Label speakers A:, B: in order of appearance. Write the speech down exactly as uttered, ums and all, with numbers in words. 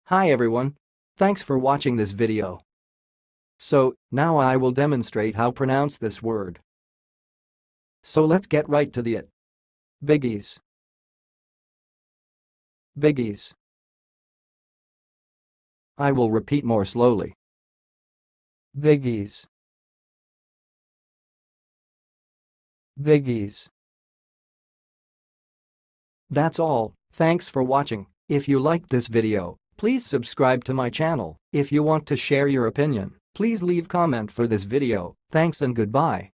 A: Hi everyone. Thanks for watching this video. So, now I will demonstrate how pronounce this word. So let's get right to the it. Biggie'z. Biggie'z. I will repeat more slowly. Biggie'z. Biggie'z. That's all. Thanks for watching. If you liked this video, please subscribe to my channel. If you want to share your opinion, please leave comment for this video. Thanks and goodbye.